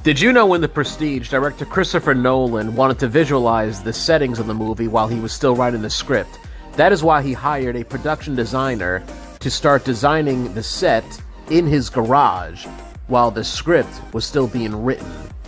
Did you know in The Prestige, director Christopher Nolan wanted to visualize the settings of the movie while he was still writing the script? That is why he hired a production designer to start designing the set in his garage while the script was still being written.